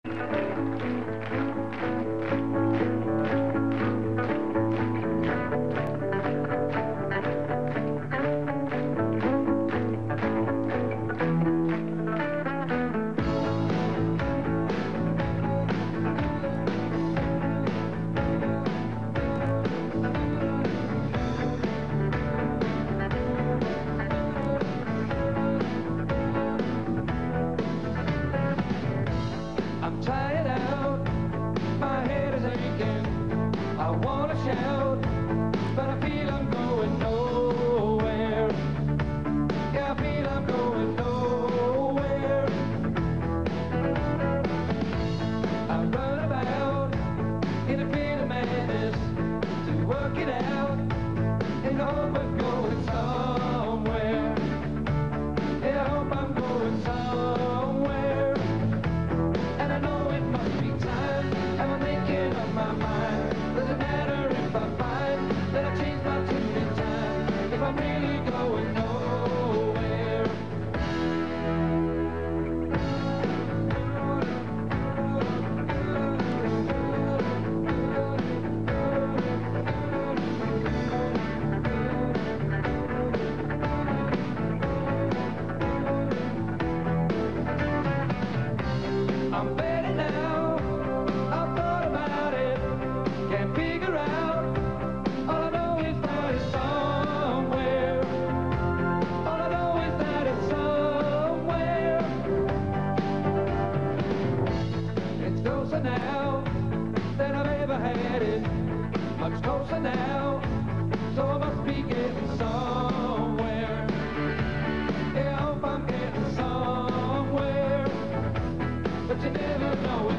I'm tired out, my head is aching. I wanna shout, but I feel I'm going nowhere. Yeah, I feel I'm going nowhere. I run about in a fit of madness to work it out in the hope of going somewhere. Yeah, I hope I'm going somewhere. And I know it must be time, and I'm making up my mind. Doesn't matter if I find that I changed my tune in time, if I'm really going nowhere. I'm better now, I've thought about it, can't figure out. All I know is that it's somewhere. All I know is that it's somewhere. It's closer now than I've ever had it, much closer now, so I must be getting somewhere. Yeah, I hope I'm getting somewhere, but you never know it.